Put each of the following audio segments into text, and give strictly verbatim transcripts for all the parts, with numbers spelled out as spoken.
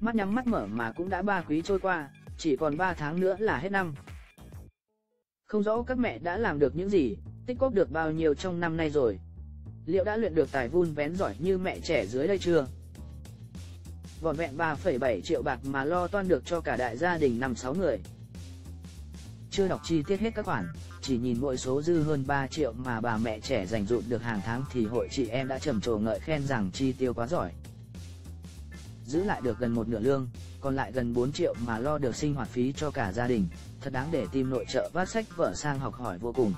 Mắt nhắm mắt mở mà cũng đã ba quý trôi qua, chỉ còn ba tháng nữa là hết năm. Không rõ các mẹ đã làm được những gì, tích góp được bao nhiêu trong năm nay rồi. Liệu đã luyện được tài vun vén giỏi như mẹ trẻ dưới đây chưa? Vỏn vẹn ba phẩy bảy triệu bạc mà lo toan được cho cả đại gia đình năm sáu người. Chưa đọc chi tiết hết các khoản, chỉ nhìn mỗi số dư hơn ba triệu mà bà mẹ trẻ dành dụm được hàng tháng thì hội chị em đã trầm trồ ngợi khen rằng chi tiêu quá giỏi. Giữ lại được gần một nửa lương, còn lại gần bốn triệu mà lo được sinh hoạt phí cho cả gia đình, thật đáng để team nội trợ vác sách vợ sang học hỏi vô cùng.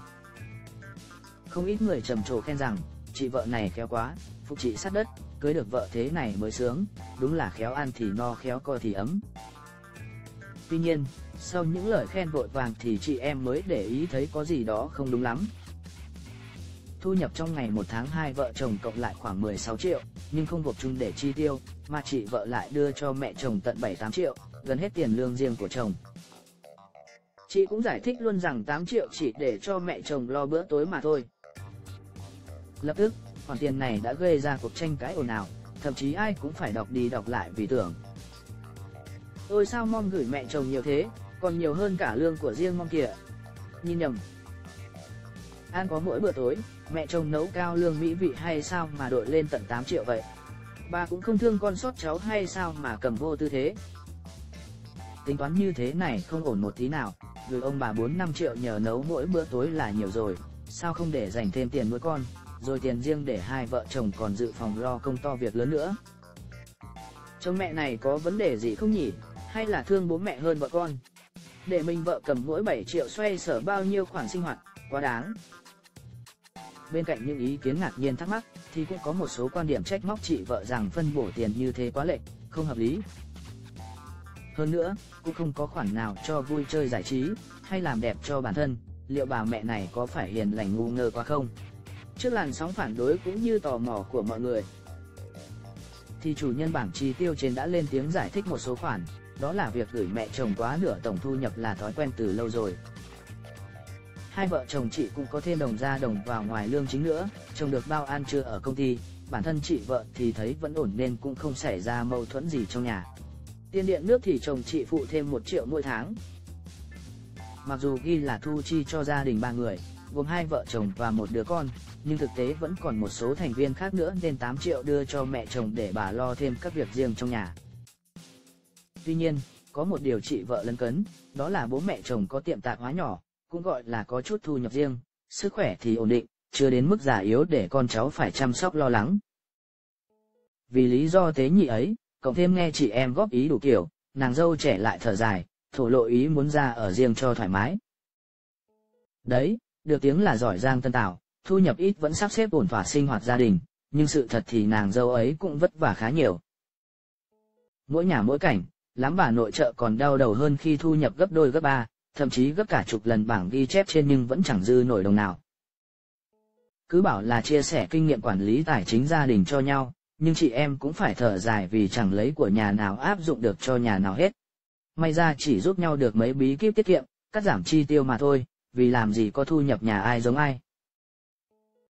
Không ít người trầm trồ khen rằng, chị vợ này khéo quá, phục chị sát đất, cưới được vợ thế này mới sướng, đúng là khéo ăn thì no khéo coi thì ấm. Tuy nhiên, sau những lời khen vội vàng thì chị em mới để ý thấy có gì đó không đúng lắm. Thu nhập trong ngày một tháng hai vợ chồng cộng lại khoảng mười sáu triệu, nhưng không gộp chung để chi tiêu, mà chị vợ lại đưa cho mẹ chồng tận bảy tám triệu, gần hết tiền lương riêng của chồng. Chị cũng giải thích luôn rằng tám triệu chỉ để cho mẹ chồng lo bữa tối mà thôi. Lập tức, khoản tiền này đã gây ra cuộc tranh cãi ồn ào, thậm chí ai cũng phải đọc đi đọc lại vì tưởng: ôi sao mom gửi mẹ chồng nhiều thế, còn nhiều hơn cả lương của riêng mom kìa. Nhìn nhầm. Ăn có mỗi bữa tối, mẹ chồng nấu cao lương mỹ vị hay sao mà đội lên tận tám triệu vậy? Bà cũng không thương con sót cháu hay sao mà cầm vô tư thế? Tính toán như thế này không ổn một tí nào, gửi ông bà bốn năm triệu nhờ nấu mỗi bữa tối là nhiều rồi, sao không để dành thêm tiền nuôi con, rồi tiền riêng để hai vợ chồng còn dự phòng lo công to việc lớn nữa. Chồng mẹ này có vấn đề gì không nhỉ, hay là thương bố mẹ hơn vợ con? Để mình vợ cầm mỗi bảy triệu xoay sở bao nhiêu khoản sinh hoạt, quá đáng. Bên cạnh những ý kiến ngạc nhiên thắc mắc, thì cũng có một số quan điểm trách móc chị vợ rằng phân bổ tiền như thế quá lệch, không hợp lý. Hơn nữa, cũng không có khoản nào cho vui chơi giải trí, hay làm đẹp cho bản thân, liệu bà mẹ này có phải hiền lành ngu ngơ quá không? Trước làn sóng phản đối cũng như tò mò của mọi người, thì chủ nhân bảng chi tiêu trên đã lên tiếng giải thích một số khoản, đó là việc gửi mẹ chồng quá nửa tổng thu nhập là thói quen từ lâu rồi. Hai vợ chồng chị cũng có thêm đồng ra đồng vào ngoài lương chính nữa, chồng được bao ăn trưa ở công ty, bản thân chị vợ thì thấy vẫn ổn nên cũng không xảy ra mâu thuẫn gì trong nhà. Tiền điện nước thì chồng chị phụ thêm một triệu mỗi tháng. Mặc dù ghi là thu chi cho gia đình ba người, gồm hai vợ chồng và một đứa con, nhưng thực tế vẫn còn một số thành viên khác nữa nên tám triệu đưa cho mẹ chồng để bà lo thêm các việc riêng trong nhà. Tuy nhiên, có một điều chị vợ lấn cấn, đó là bố mẹ chồng có tiệm tạp hóa nhỏ, cũng gọi là có chút thu nhập riêng, sức khỏe thì ổn định, chưa đến mức già yếu để con cháu phải chăm sóc lo lắng. Vì lý do tế nhị ấy, cộng thêm nghe chị em góp ý đủ kiểu, nàng dâu trẻ lại thở dài, thổ lộ ý muốn ra ở riêng cho thoải mái. Đấy, được tiếng là giỏi giang tân tảo, thu nhập ít vẫn sắp xếp ổn thỏa sinh hoạt gia đình, nhưng sự thật thì nàng dâu ấy cũng vất vả khá nhiều. Mỗi nhà mỗi cảnh, lắm bà nội trợ còn đau đầu hơn khi thu nhập gấp đôi gấp ba, thậm chí gấp cả chục lần bảng ghi chép trên nhưng vẫn chẳng dư nổi đồng nào. Cứ bảo là chia sẻ kinh nghiệm quản lý tài chính gia đình cho nhau, nhưng chị em cũng phải thở dài vì chẳng lấy của nhà nào áp dụng được cho nhà nào hết. May ra chỉ giúp nhau được mấy bí kíp tiết kiệm, cắt giảm chi tiêu mà thôi, vì làm gì có thu nhập nhà ai giống ai.